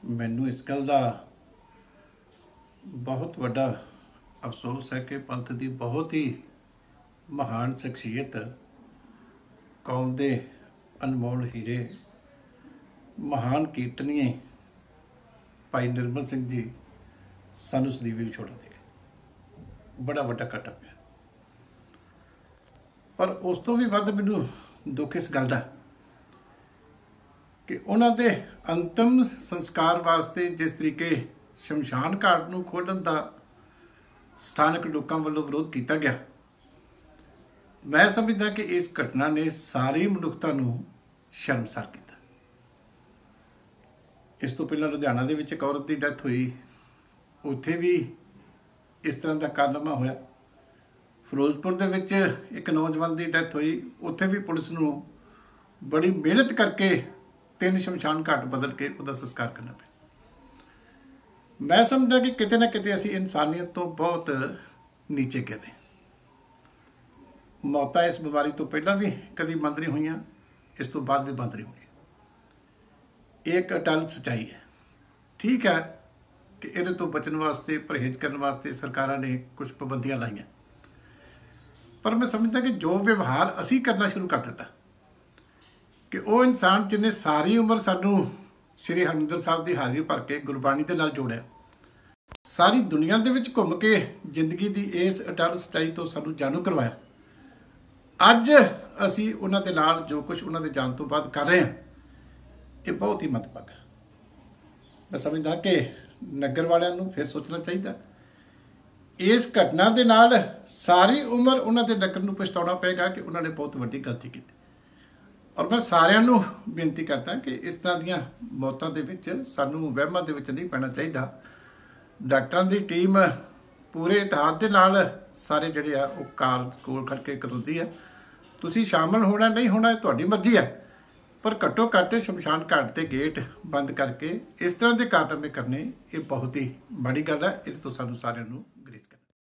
ਮੈਨੂੰ ਇਸ ਗੱਲ ਦਾ ਬਹੁਤ ਵੱਡਾ ਅਫਸੋਸ ਹੈ ਕਿ ਪੰਥ ਦੀ ਬਹੁਤ ਹੀ ਮਹਾਨ ਸ਼ਖਸੀਅਤ, ਕੌਮ ਦੇ ਅਨਮੋਲ ਹੀਰੇ, ਮਹਾਨ ਕੀਰਤਨੀਏ ਭਾਈ ਨਿਰਮਲ ਸਿੰਘ ਜੀ ਸਾਨੂੰ ਸਦੀਵੀ ਛੋੜ ਦੇ ਗਏ। ਬੜਾ ਵੱਡਾ ਘਾਟਾ ਪਿਆ। ਪਰ ਉਸ ਤੋਂ ਵੀ ਵੱਧ ਮੈਨੂੰ ਦੁੱਖ ਇਸ ਗੱਲ ਦਾ ਕਿ ਉਹਨਾਂ ਦੇ ਅੰਤਮ ਸੰਸਕਾਰ ਵਾਸਤੇ ਜਿਸ ਤਰੀਕੇ ਸ਼ਮਸ਼ਾਨ ਘਾਟ ਨੂੰ ਖੋਲ੍ਹਣ ਦਾ ਸਥਾਨਕ ਲੋਕਾਂ ਵੱਲੋਂ ਵਿਰੋਧ ਕੀਤਾ ਗਿਆ, ਮੈਂ ਸਮਝਦਾ ਕਿ ਇਸ ਘਟਨਾ ਨੇ ਸਾਰੀ ਮਨੁੱਖਤਾ ਨੂੰ ਸ਼ਰਮਸਾਰ ਕੀਤਾ। ਇਸ ਤੋਂ ਪਹਿਲਾਂ ਲੁਧਿਆਣਾ ਦੇ ਵਿੱਚ ਇੱਕ ਔਰਤ ਦੀ ਡੈਥ ਹੋਈ, ਉੱਥੇ ਵੀ ਇਸ ਤਰ੍ਹਾਂ ਦਾ ਕਾਰਨਾਮਾ ਹੋਇਆ। ਫਿਰੋਜ਼ਪੁਰ ਦੇ ਵਿੱਚ ਇੱਕ ਨੌਜਵਾਨ ਦੀ ਡੈਥ ਹੋਈ, ਉੱਥੇ ਵੀ ਪੁਲਿਸ ਨੂੰ ਬੜੀ ਮਿਹਨਤ ਕਰਕੇ 3 ਸ਼ਮਸ਼ਾਨ ਘਾਟ ਬਦਲ ਕੇ ਉਹਦਾ ਸੰਸਕਾਰ ਕਰਨਾ ਪਿਆ। ਮੈਂ ਸਮਝਦਾ ਕਿ ਕਿਤੇ ਨਾ ਕਿਤੇ ਅਸੀਂ ਇਨਸਾਨੀਅਤ ਤੋਂ ਬਹੁਤ ਨੀਚੇ ਗਿਰ ਰਹੇ। ਮੌਤਾਂ ਇਸ ਬਿਮਾਰੀ ਤੋਂ ਪਹਿਲਾਂ ਵੀ ਕਦੀ ਬੰਦ ਨਹੀਂ ਹੋਈਆਂ, ਇਸ ਤੋਂ ਬਾਅਦ ਵੀ ਬੰਦ ਨਹੀਂ ਹੋਣੀਆਂ। ਇਹ ਇੱਕ ਅਟੱਲ ਸੱਚਾਈ ਹੈ। ਠੀਕ ਹੈ ਕਿ ਇਹਦੇ ਤੋਂ ਬਚਣ ਵਾਸਤੇ, ਪਰਹੇਜ਼ ਕਰਨ ਵਾਸਤੇ ਸਰਕਾਰਾਂ ਨੇ ਕੁਝ ਪਾਬੰਦੀਆਂ ਲਾਈਆਂ, ਪਰ ਮੈਂ ਸਮਝਦਾ ਕਿ ਜੋ ਵਿਵਹਾਰ ਅਸੀਂ ਕਰਨਾ ਸ਼ੁਰੂ ਕਰ ਦਿੱਤਾ, ਕਿ ਉਹ ਇਨਸਾਨ ਜਿਹਨੇ ਸਾਰੀ ਉਮਰ ਸਾਨੂੰ ਸ਼੍ਰੀ ਹਰਿਮੰਦਰ ਸਾਹਿਬ ਦੀ ਹਾਜ਼ਰੀ ਭਰ ਕੇ ਗੁਰਬਾਣੀ ਦੇ ਨਾਲ ਜੋੜਿਆ, ਸਾਰੀ ਦੁਨੀਆ ਦੇ ਵਿੱਚ ਘੁੰਮ ਕੇ ਜ਼ਿੰਦਗੀ ਦੀ ਇਸ ਅਟੱਲ ਸੱਚਾਈ ਤੋਂ ਸਾਨੂੰ ਜਾਣੂ ਕਰਵਾਇਆ, ਅੱਜ ਅਸੀਂ ਉਹਨਾਂ ਦੇ ਨਾਲ ਜੋ ਕੁਝ ਉਹਨਾਂ ਦੇ ਜਾਣ ਤੋਂ ਬਾਅਦ ਕਰ ਰਹੇ ਹਾਂ, ਇਹ ਬਹੁਤ ਹੀ ਮੰਦਭਾਗਾ। ਮੈਂ ਸਮਝਦਾ ਕਿ ਨਗਰ ਵਾਲਿਆਂ ਨੂੰ ਫਿਰ ਸੋਚਣਾ ਚਾਹੀਦਾ। ਇਸ ਘਟਨਾ ਦੇ ਨਾਲ ਸਾਰੀ ਉਮਰ ਉਹਨਾਂ ਦੇ ਨਗਰ ਨੂੰ ਪਛਤਾਉਣਾ ਪਏਗਾ ਕਿ ਉਹਨਾਂ ਨੇ ਬਹੁਤ ਵੱਡੀ ਗਲਤੀ ਕੀਤੀ। ਔਰ ਮੈਂ ਸਾਰਿਆਂ ਨੂੰ ਬੇਨਤੀ ਕਰਦਾ ਕਿ ਇਸ ਤਰ੍ਹਾਂ ਦੀਆਂ ਮੌਤਾਂ ਦੇ ਵਿੱਚ ਸਾਨੂੰ ਵਹਿਮਾਂ ਦੇ ਵਿੱਚ ਨਹੀਂ ਪੈਣਾ ਚਾਹੀਦਾ। ਡਾਕਟਰਾਂ ਦੀ ਟੀਮ ਪੂਰੇ ਇਤਿਹਾਦ ਦੇ ਨਾਲ ਸਾਰੇ ਜਿਹੜੇ ਆ ਉਹ ਕਾਰ ਕੋਲ ਖੜ ਕੇ ਕਰਵਾਉਂਦੀ ਆ। ਤੁਸੀਂ ਸ਼ਾਮਲ ਹੋਣਾ ਨਹੀਂ ਹੋਣਾ ਇਹ ਤੁਹਾਡੀ ਮਰਜ਼ੀ ਹੈ, ਪਰ ਘੱਟੋ ਘੱਟ ਸ਼ਮਸ਼ਾਨ ਘਾਟ ਦੇ ਗੇਟ ਬੰਦ ਕਰਕੇ ਇਸ ਤਰ੍ਹਾਂ ਦੇ ਕਾਰਨਾਮੇ ਕਰਨੇ ਇਹ ਬਹੁਤ ਹੀ ਮਾੜੀ ਗੱਲ ਹੈ। ਇਹ ਤੋਂ ਸਾਨੂੰ ਸਾਰਿਆਂ ਨੂੰ